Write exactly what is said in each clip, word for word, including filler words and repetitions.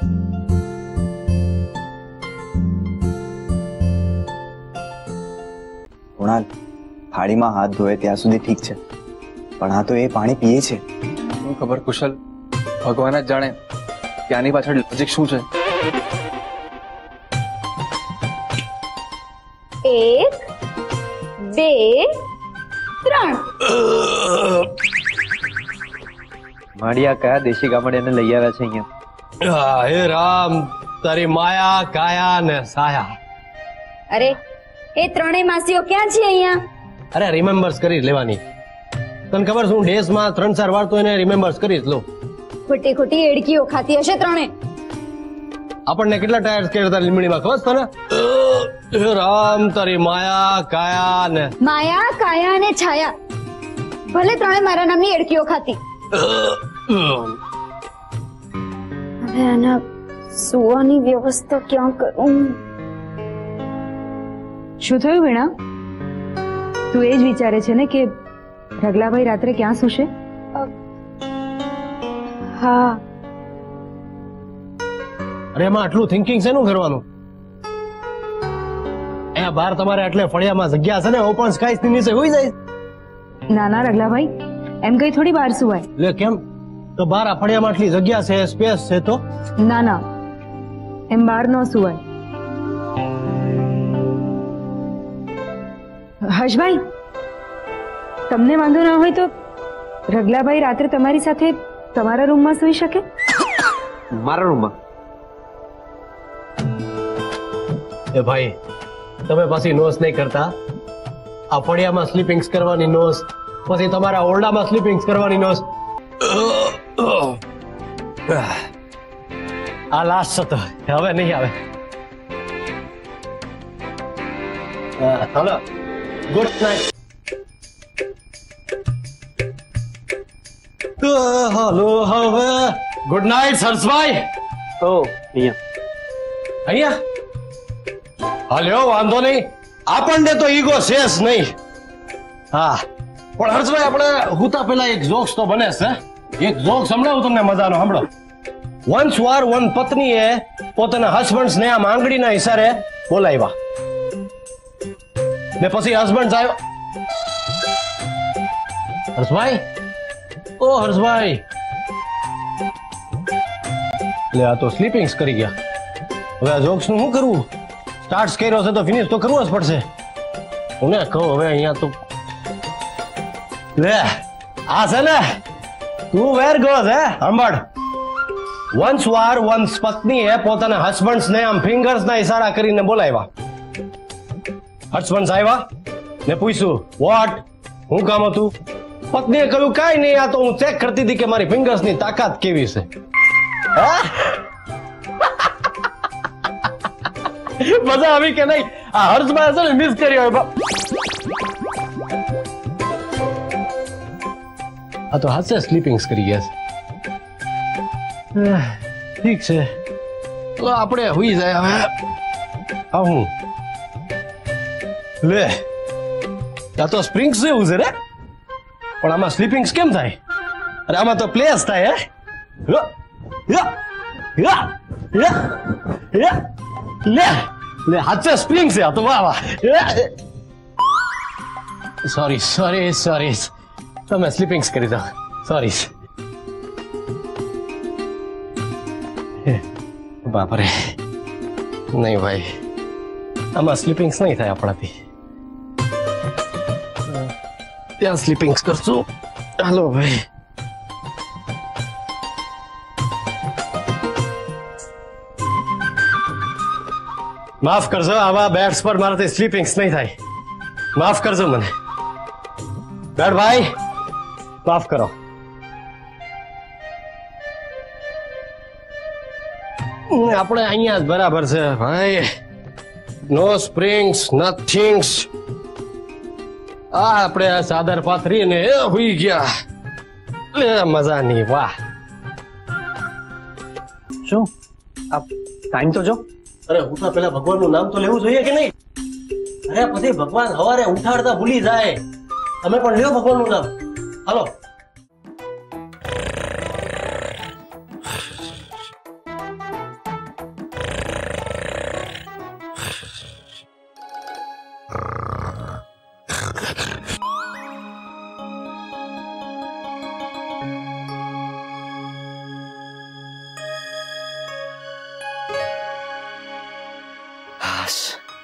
કુણાલ, થાળીમાં હાથ ધોય ત્યાં સુધી ઠીક છે, પણ આ તો એ પાણી પીએ છે. શું ખબર કુશલ, ભગવાન જ જાણે ત્યાંની પાછળ લોજિક શું છે. એક બે ત્રણ. માળિયા કયા દેશી ગામડે લઈ આવ્યા છે અહીંયા? હે રામ, તારી માયા કાયા ને સાયા. અરે એ ત્રણેય માસીઓ ક્યાં છે અહીંયા? અરે રિમેમ્બર્સ કરી લેવાની. તને ખબર શું, ડેઝ માં ત્રણ ચાર વાર તો એને રિમેમ્બર્સ કરી જ લો. ખોટી ખોટી એડકીઓ ખાતી હશે ત્રણે. આપણને કેટલા ટાયર કરતા લીમડીમાં ખબર તને? હે રામ, તારી માયા કાયા ને માયા કાયા અને છાયા, ભલે ત્રણે મારા નામની એડકીઓ ખાતી. હવે આના સુવાની વ્યવસ્થા ક્યાં કરું? શું થયું વીણા? તું એ જ વિચારે છે ને કે રગલાભાઈ રાત્રે ક્યાં સૂશે? હા. અરે એમાં આટલું થિંકિંગ શેનું કરવાનું? અહીંયા બહાર તમારે એટલે ફળિયામાં જગ્યા છે ને, ઓપન સ્કાય ની નીચે હોઈ જાય. ના ના રગલાભાઈ, એમ કઈ થોડી બહાર સુવાય. લે કેમ? તો બહાર આ ફળિયામાં આટલી જગ્યા છે, સ્પેસ છે તો? ના ના, એમ બહાર ન સુવાય. હર્ષભાઈ, તમને વાંધો ના હોય તો રગલાભાઈ રાત્રે તમારી સાથે તમારા રૂમમાં સુઈ શકે? મારા રૂમમાં? એ ભાઈ, તમે પછી નોસ નહીં કરતા. આ ફળિયામાં સ્લીપિંગ્સ કરવાની નોસ, પછી તમારા ઓરડામાં સ્લીપિંગ્સ કરવાની નોસ. આ લાસ્ટ હતો, હવે નહીં આવે. Hello, good night. હલો, હવે ગુડ નાઇટ હર્ષભાઈ. ઓ અહીંયા અહીંયા હાલ્યો, વાંધો નહીં. આપણને તો ઈગો છે જ નહીં. હા, પણ હર્ષભાઈ આપણે હુતા પેલા એક જોક્સ તો બને છે. એક જોક સંભળાવું તમને મજાનો, સાંભળો. વન્સ વાર વન પત્નીએ પોતાના હસબન્ડ ને આમ આંગળીના ઈશારે બોલાવ્યા ને પછી હસબન્ડ આવ્યો. હર્ષભાઈ, ઓ હર્ષભાઈ, એટલે આ તો સ્લીપિંગ્સ કરી ગયા. હવે આ જોક્સ નું શું કરવું? સ્ટાર્ટ કર્યો છે તો ફિનિશ તો કરવું જ પડશે. હું ને કહું હવે અહીંયા તો લે આ છે ને, તું વેર ગોઝ હે સાંભળ. વન્સ વાર વન્સ પત્નીએ પોતાના હસબન્ડ ને આમ ફિંગર્સ ના ઈશારા કરીને બોલાવ્યા. હસબન્ડ આવ્યા ને પૂછ્યું વોટ, હું કામ હતું? પત્નીએ કહ્યું કાઈ નહીં, આ તો હું ચેક કરતી હતી કે મારી ફિંગર્સ ની તાકાત કેવી છે. મજા આવી કે નહીં? આ હર્ષભાઈ છે ને મિસ કર્યો. આ તો હાથે સ્લીપિંગ્સ કરી ગયા છે. ઠીક છે, તો આપણે હુઈ જાય હવે. હા હું લે, આ તો સ્પ્રિંગ્સ જેવું છે રે, પણ આમાં સ્લીપિંગ્સ કેમ થાય? અરે આમાં તો પ્લેસ થાય. હે લે લે, હાથે સ્પ્રિંગ છે આ તો. વાહ વાહ. સોરી સોરી સોરી, તમે સ્લીપિંગ્સ કરી દો. સોરી. બાપરે, નહીં ભાઈ, આમાં સ્લીપિંગ્સ નહીં થાય આપણાથી. ત્યાં સ્લીપિંગ્સ કરશું. હાલો ભાઈ. માફ કરજો, આવા બેડ્સ પર મારાથી સ્લીપિંગ્સ નહીં થાય. માફ કરજો મને બેડ ભાઈ, માફ કરો. આપણે અહીંયા જ બરાબર છે ભાઈ. No springs nothings. આ આપણે આ ચાદર પાથરી ને હુઈ ગયા. લે મજા નહીં. વાહ. શું આ ટાઈમ તો જો. અરે ઉઠા પેલા ભગવાનનું નામ તો લેવું જોઈએ કે નહીં? અરે પછી ભગવાન સવારે ઉઠાડતા ભૂલી જાય. તમે પણ લ્યો ભગવાનનું નામ. હાલો. હાશ.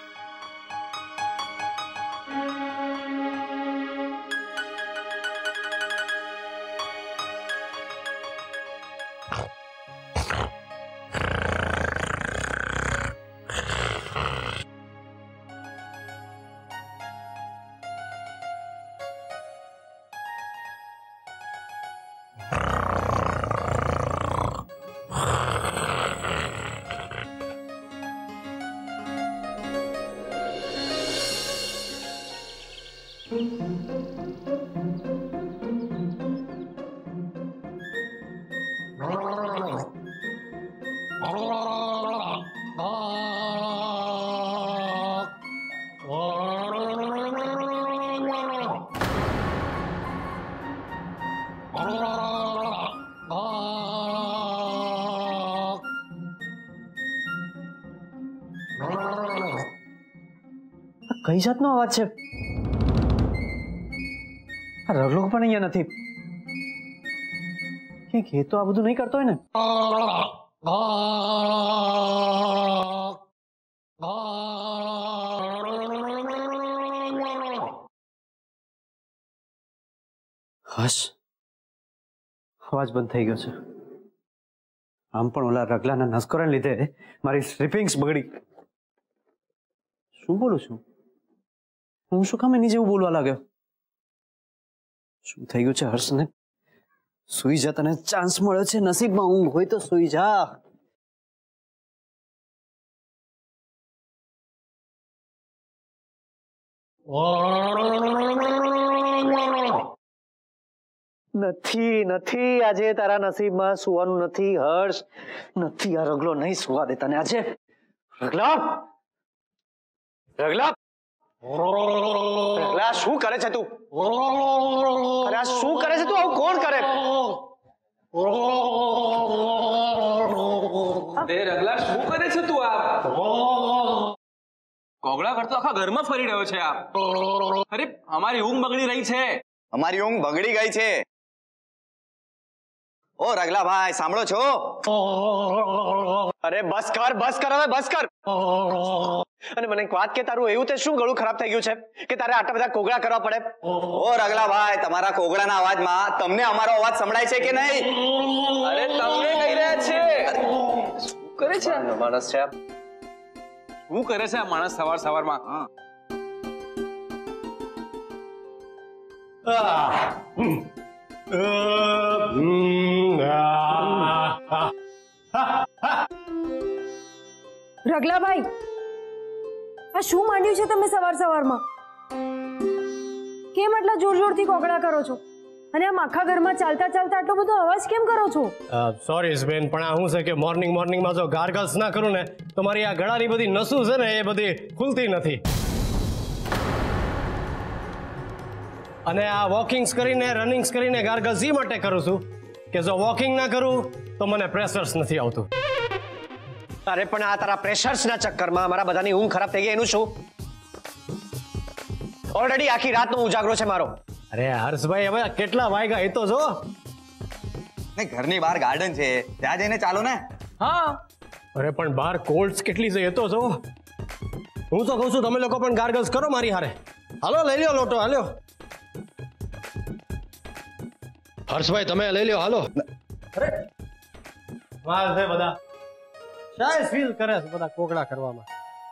કઈ જાતનો અવાજ છે? આ રગલો પણ અહીંયા નથી. ક્યાંક એ તો આ બધું નહીં કરતો હોય ને? હશ, અવાજ બંધ થઈ ગયો છે. આમ પણ ઓલા રગલાના નસ્કોરાને લીધે મારી સ્લીપિંગ્સ બગડી. શું બોલું છું હું? શું કામ એની જેવું બોલવા લાગ્યો? શું થઈ ગયું છે હર્ષને? સુઈ જા, તને ચાન્સ મળ્યો છે. નસીબમાં ઊંઘ હોય તો સુઈ જા. નથી નથી આજે તારા નસીબમાં સુવાનું નથી હર્ષ. નથી, આ રગલો નહીં સુવા દે તને આજે. રગલા, રગલા, રગલા, શું કરે છે તું? અરે આ શું કરે છે તું? આવું કોણ કરે? એ રગલા, શું કરે છે તું? આ કોગળા કરતો આખા ઘરમાં ફરી રહ્યો છે. આ અરે અમારી ઊંઘ બગડી રહી છે. અમારી ઊંઘ બગડી ગઈ છે. ઓ રગલા ભાઈ, સાંભળો છો? અરે બસ કર, બસ કર, હવે બસ કર. અને મને એક વાત કે, તારું એવું તે શું ગળું ખરાબ થઈ ગયું છે કે તારે આટલા બધા કોગળા કરવા પડે? ઓ રગલા ભાઈ, તમારા કોગળાના અવાજમાં તમને અમારો અવાજ સંભળાય છે કે નહીં? અરે તમને કહી રહ્યા છે. શું કરે છે માણસ છે? શું કરે છે આ માણસ સવાર સવારમાં? રગલાભાઈ, આ શું માંડ્યું છે તમે સવાર સવારમાં? કેમ આટલા જોર જોરથી કોગળા કરો છો? અને આમ આખા ઘરમાં ચાલતા ચાલતા આટલો બધો અવાજ કેમ કરો છો? સોરી બેન, પણ આ શું છે કે મોર્નિંગ મોર્નિંગમાં જો ગાર્ગલ્સ ના કરું ને તો મારી આ ગળાની બધી નસું છે ને એ બધી ખુલતી નથી. અને આ વોકિંગ્સ કરીને રનિંગ્સ કરીને ગાર્ગલ્સ એ માટે કરું છું કે જો વોકિંગ ના કરું તો મને પ્રેશર્સ નથી આવતું. અરે પણ આ તારા પ્રેશર્સ ના ચક્કરમાં અમારા બધાની ઊંઘ ખરાબ થઈ ગઈ, એનું શું? ઓલરેડી આખી રાતનો ઉજાગરો છે મારો. અરે હર્ષભાઈ, હવે કેટલા વાગ્યા એ તો જો. ઘરની બહાર ગાર્ડન છે, ત્યાં જઈને ચાલો ને. હા, અરે પણ બહાર કોલ્ડ્સ કેટલી છે એ તો જો. હું તો કહું છું તમે લોકો પણ ગાર્ગલ્સ કરો મારી હારે. હાલો લઈ લ્યો લોટો, હાલ્યો. હર્ષભાઈ તમે લઈ લ્યો, હાલો. અરે વાહ છે બધા, શાય ફીલ કરે છે બધા કોગળા કરવામાં.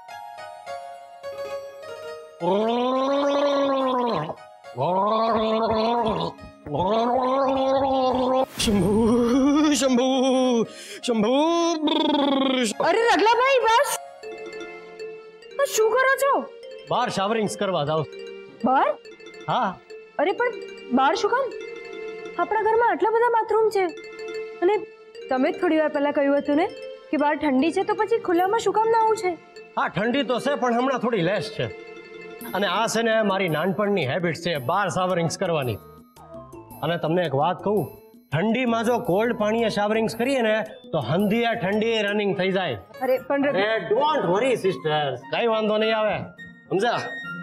શંભુ શંભુ શંભુ. અરે રગલાભાઈ, બસ. શું કરો છો? બહાર શાવરિંગ્સ કરવા જાવ. બહાર? હા. અરે પણ બહાર શું કામ? આપણા ઘરમાં આટલા બધા બાથરૂમ છે. અને તમે થોડી વાર પહેલા કહ્યું હતું ને કે બહાર ઠંડી છે, તો પછી ખુલ્લામાં શું કામ ના આવું છે? હા, ઠંડી તો છે પણ હમણાં થોડી લેસ છે. અને આ છે ને મારી નાનપણની હેબિટ છે બહાર શાવરિંગ્સ કરવાની. અને તમને એક વાત કહું, ઠંડીમાં જો કોલ્ડ પાણીએ શાવરિંગ્સ કરીએ ને તો હંધિયા ઠંડી રનિંગ થઈ જાય. અરે પણ ડોન્ટ વરી સિસ્ટર્સ, કઈ વાંધો નહીં આવે, સમજ્યા?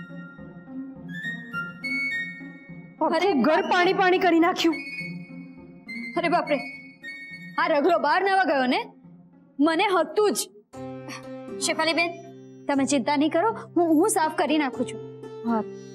અરે ઘર પાણી પાણી કરી નાખ્યું. અરે બાપરે, આ રગલો બહાર નવા ગયો ને? મને હતું જ. શેફાલી બેન, તમે ચિંતા નહીં કરો, હું હું સાફ કરી નાખું છું. હા